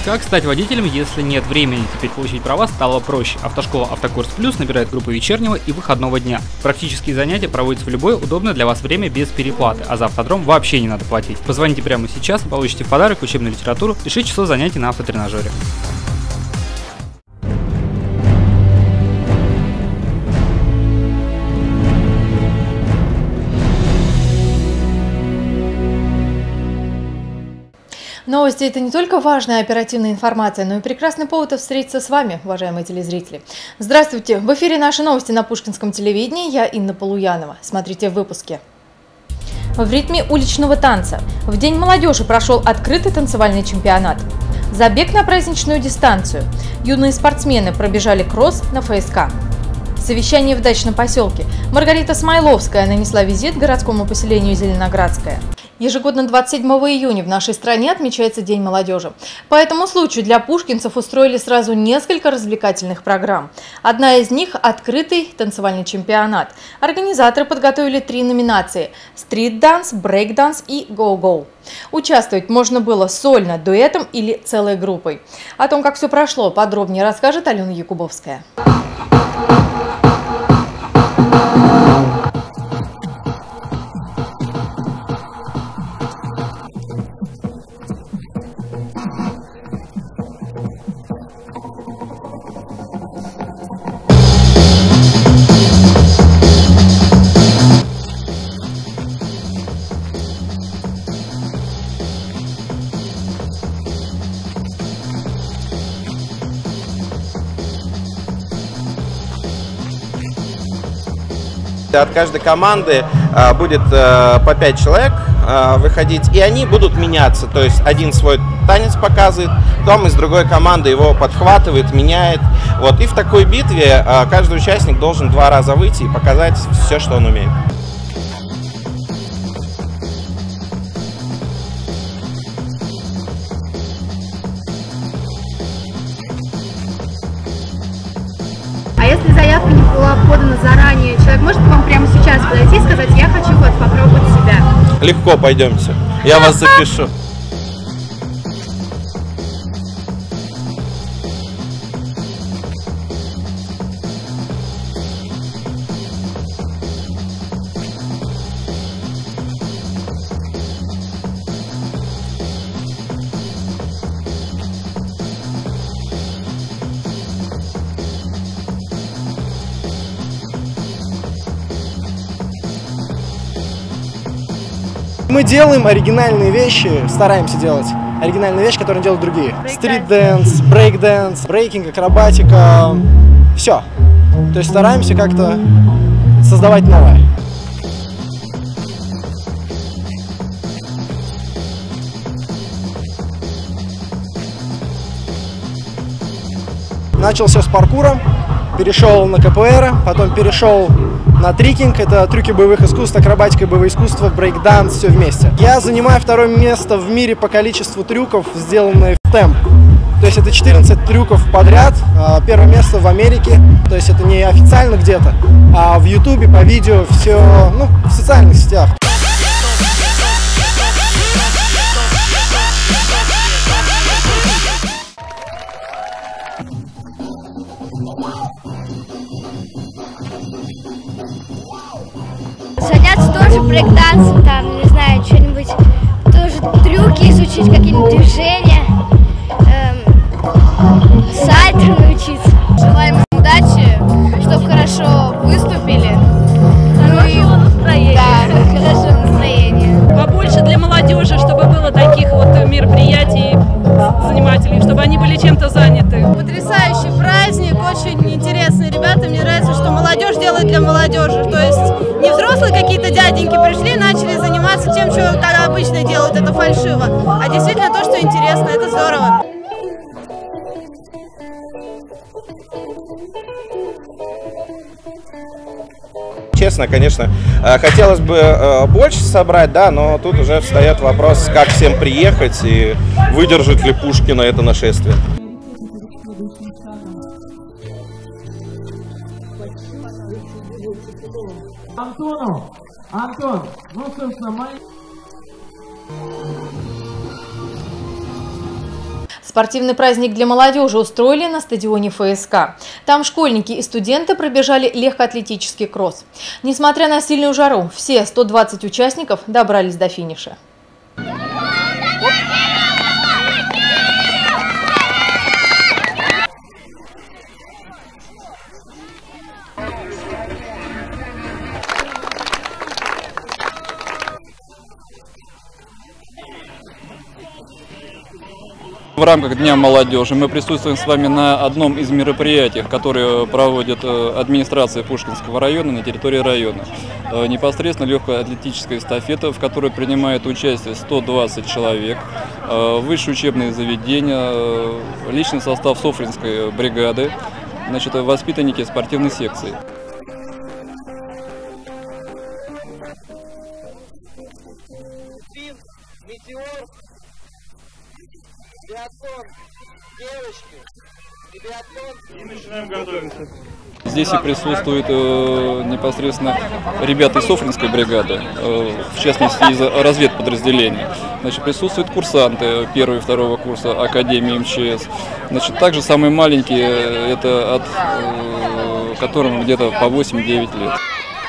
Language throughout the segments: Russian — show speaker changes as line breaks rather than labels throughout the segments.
Как стать водителем, если нет времени? Теперь получить права стало проще. Автошкола «Автокурс Плюс» набирает группы вечернего и выходного дня. Практические занятия проводятся в любое удобное для вас время без переплаты, а за автодром вообще не надо платить. Позвоните прямо сейчас и получите в подарок учебную литературу и 6 часов занятий на автотренажере.
Новости – это не только важная оперативная информация, но и прекрасный повод встретиться с вами, уважаемые телезрители. Здравствуйте! В эфире наши новости на Пушкинском телевидении. Я Инна Полуянова. Смотрите в выпуске. В ритме уличного танца. В День молодежи прошел открытый танцевальный чемпионат. Забег на праздничную дистанцию. Юные спортсмены пробежали кросс на ФСК. Совещание в дачном поселке. Маргарита Смайловская нанесла визит городскому поселению Зеленоградское. Ежегодно 27 июня в нашей стране отмечается День молодежи. По этому случаю для пушкинцев устроили сразу несколько развлекательных программ. Одна из них – открытый танцевальный чемпионат. Организаторы подготовили 3 номинации – стрит-данс, брейк-данс и гоу-гоу. Участвовать можно было сольно, дуэтом или целой группой. О том, как все прошло, подробнее расскажет Алена Якубовская.
От каждой команды будет по 5 человек выходить, и они будут меняться. То есть один свой танец показывает, потом из другой команды его подхватывает, меняет. Вот. И в такой битве каждый участник должен 2 раза выйти и показать все, что он умеет.
Если заявка не была подана заранее, человек может к вам прямо сейчас подойти и сказать: я хочу вот попробовать себя?
Легко, пойдемте. Я вас запишу.
Мы делаем оригинальные вещи, стараемся делать оригинальные вещи, которые делают другие. Стрит-дэнс, брейк-дэнс, брейкинг, акробатика, все. То есть стараемся как-то создавать новое. Начал все с паркура, перешел на КПР, потом перешел на трикинг, это трюки боевых искусств, акробатика и боевые искусства, брейк-данс, все вместе. Я занимаю 2-е место в мире по количеству трюков, сделанных в темп. То есть это 14 трюков подряд, 1-е место в Америке. То есть это не официально где-то, а в Ютубе, по видео, все, в социальных сетях.
Заняться тоже брейк-дансом, там, не знаю, что-нибудь, тоже трюки изучить, какие-нибудь движения, сальто научиться.
Желаем им удачи, чтобы хорошо выступили. Хорошего настроения. Да, хорошего настроения.
Побольше для молодежи, чтобы было таких вот мероприятий занимательных, чтобы они были чем-то заняты.
Потрясающий праздник, очень интересные ребята. Мне нравится, что молодежь делает для молодежи. То есть не взрослые какие-то дяденьки пришли, начали заниматься тем, что как обычно делают, это фальшиво. А действительно то, что интересно, это здорово.
Честно, конечно, хотелось бы больше собрать, да, но тут уже встает вопрос, как всем приехать и выдержит ли Пушкина это нашествие.
Антон, ну, собственно,
Спортивный праздник для молодежи устроили на стадионе ФСК. Там школьники и студенты пробежали легкоатлетический кросс. Несмотря на сильную жару, все 120 участников добрались до финиша.
В рамках Дня молодежи мы присутствуем с вами на одном из мероприятий, которые проводит администрация Пушкинского района на территории района. Непосредственно легкая атлетическая эстафета, в которой принимает участие 120 человек, высшие учебные заведения, личный состав Софринской бригады, значит, воспитанники спортивной секции.
И начинаем готовиться.
Здесь и присутствуют непосредственно ребята из Софринской бригады, в частности из разведподразделения. Значит, присутствуют курсанты 1 и 2 курса Академии МЧС. Значит, также самые маленькие, это от которым где-то по 8-9 лет.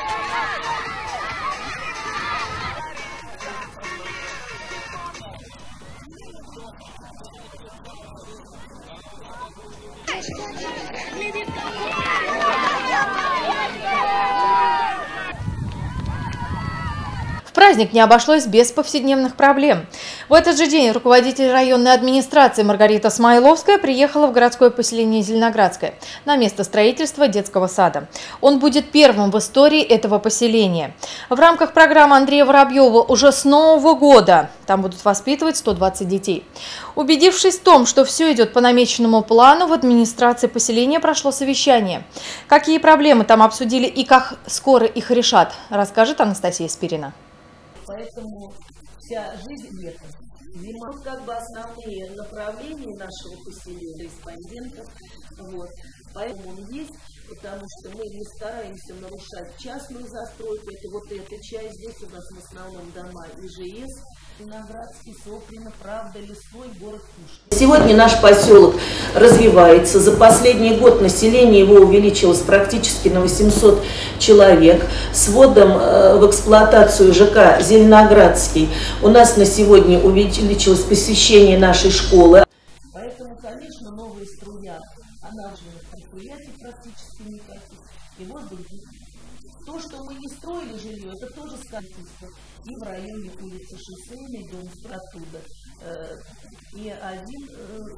В праздник не обошлось без повседневных проблем. В этот же день руководитель районной администрации Маргарита Смайловская приехала в городское поселение Зеленоградское на место строительства детского сада. Он будет первым в истории этого поселения. В рамках программы Андрея Воробьева уже с Нового года там будут воспитывать 120 детей. Убедившись в том, что все идет по намеченному плану, в администрации поселения прошло совещание. Какие проблемы там обсудили и как скоро их решат, расскажет Анастасия Спирина.
Поэтому вся жизнь летом. Зима как бы основные направления нашего поселения, респондентов. Вот. Поэтому он есть, потому что мы не стараемся нарушать частную застройку. Это вот эта часть. Здесь у нас в основном дома ИЖС. Зеленоградский, Софрино, Правда, Лесной, город Пушкин. Сегодня наш поселок развивается. За последний год население его увеличилось практически на 800 человек. С вводом в эксплуатацию ЖК Зеленоградский у нас на сегодня увеличилось посещение нашей школы. Поэтому, конечно, новая струя, она же предприятий практически никаких. И вот то, что мы не строили жилье, это тоже строительство. И в районе улицы Шоссейной, дом оттуда. И один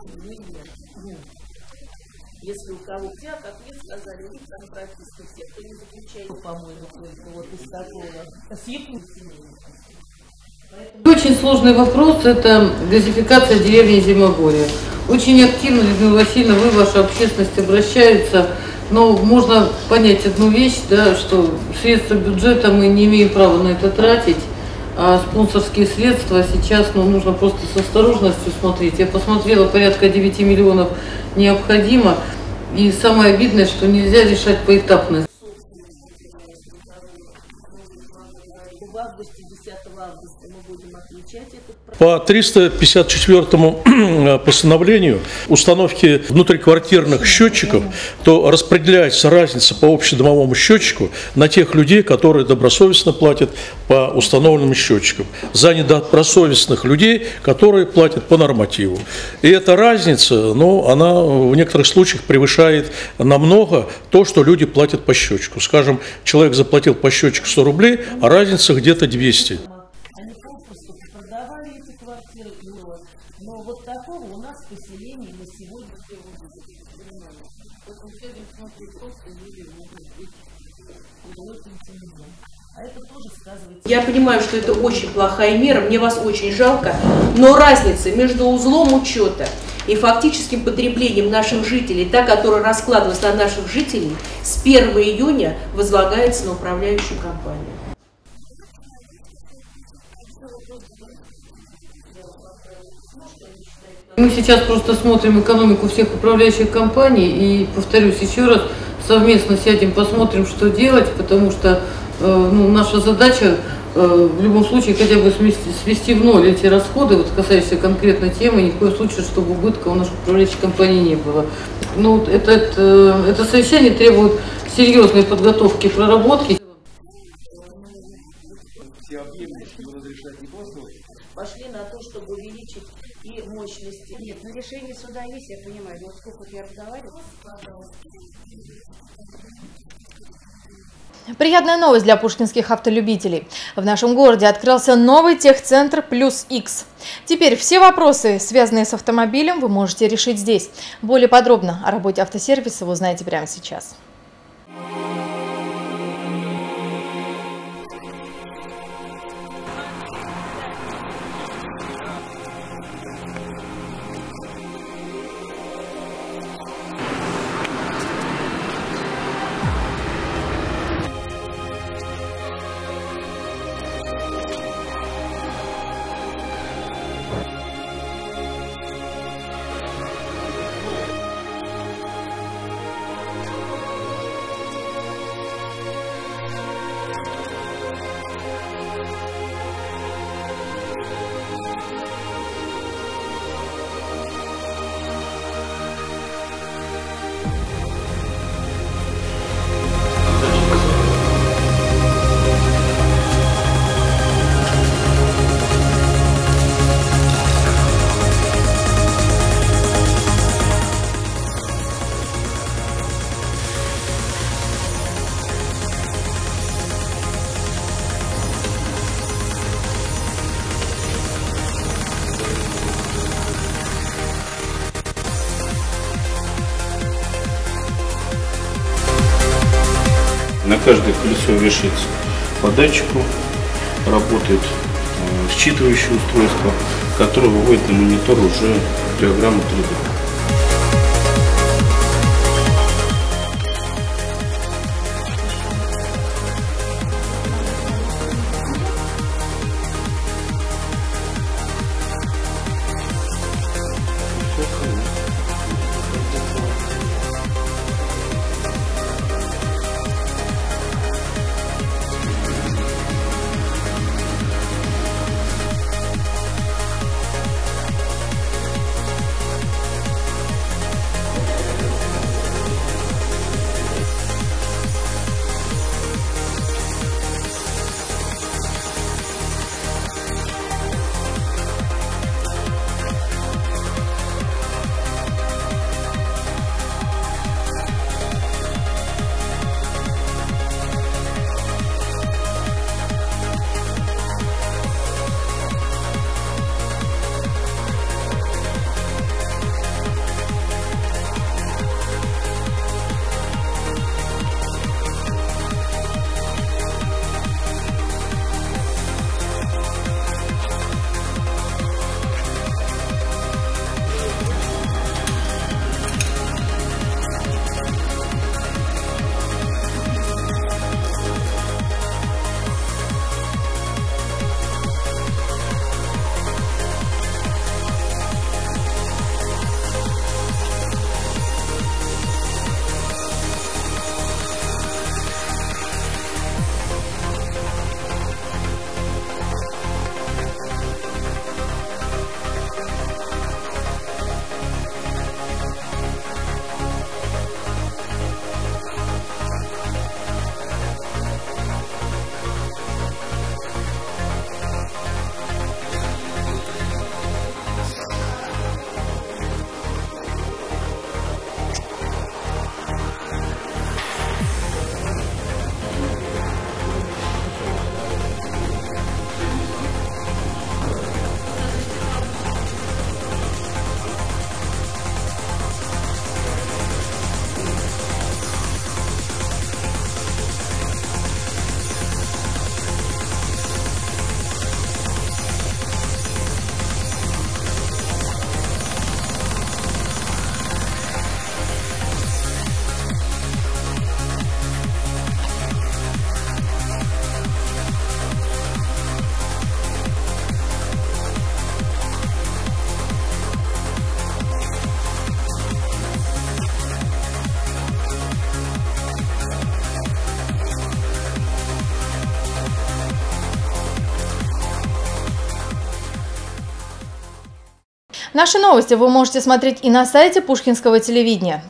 если у кого где, как мне сказали, у них там практически все, кто не заключает, по-моему, только вот из такого
Очень сложный вопрос – это газификация деревни Зимогорье. Очень активно, Людмила Васильевна, вы, ваша общественность обращается, но можно понять одну вещь, да, что средства бюджета мы не имеем права на это тратить, а спонсорские средства сейчас нужно просто с осторожностью смотреть. Я посмотрела, порядка 9 миллионов необходимо, и самое обидное, что нельзя решать поэтапно.
По 354 постановлению установки внутриквартирных счетчиков, то распределяется разница по общедомовому счетчику на тех людей, которые добросовестно платят по установленным счетчикам, за недобросовестных людей, которые платят по нормативу. И эта разница, она в некоторых случаях превышает намного то, что люди платят по счетчику. Скажем, человек заплатил по счетчику 100 рублей, а разница где-то 200.
Но вот такого у нас в поселении на сегодня
Я понимаю, что это очень плохая мера, мне вас очень жалко, но разница между узлом учета и фактическим потреблением наших жителей, та, которая раскладывается на наших жителей, с 1 июня возлагается на управляющую компанию.
Мы сейчас просто смотрим экономику всех управляющих компаний и, повторюсь еще раз, совместно сядем, посмотрим, что делать, потому что наша задача в любом случае хотя бы свести в ноль эти расходы, вот касающиеся конкретной темы, ни в коем случае, чтобы убытка у нашей управляющей компании не было. Ну, это совещание требует серьезной подготовки и проработки.
Пошли на то, чтобы увеличить и мощности.
Нет, ну решение суда есть, я понимаю, но вот сколько я разговаривала.
Приятная новость для пушкинских автолюбителей. В нашем городе открылся новый техцентр «Плюс X». Теперь все вопросы, связанные с автомобилем, вы можете решить здесь. Более подробно о работе автосервиса вы узнаете прямо сейчас.
На каждое колесо вешается по датчику, работает считывающее устройство, которое выводит на монитор уже диаграмму 3D.
Наши новости вы можете смотреть и на сайте Пушкинского телевидения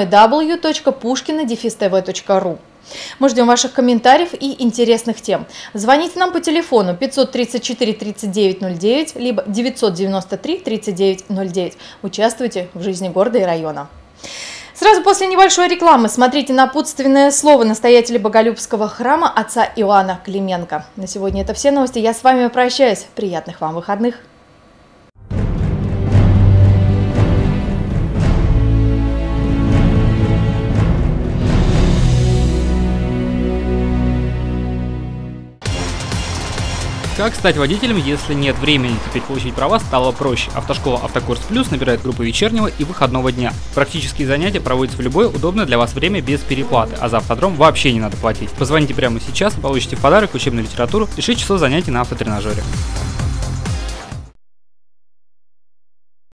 www.pushkino-tv.ru. Мы ждем ваших комментариев и интересных тем. Звоните нам по телефону 534 3909 либо 993 3909. Участвуйте в жизни города и района. Сразу после небольшой рекламы смотрите напутственное слово настоятеля Боголюбского храма отца Иоанна Клименко. На сегодня это все новости. Я с вами прощаюсь. Приятных вам выходных.
Как стать водителем, если нет времени? Теперь получить права стало проще. Автошкола «Автокурс Плюс» набирает группы вечернего и выходного дня. Практические занятия проводятся в любое удобное для вас время без переплаты, а за автодром вообще не надо платить. Позвоните прямо сейчас, получите в подарок учебную литературу и 6 часов занятий на автотренажере.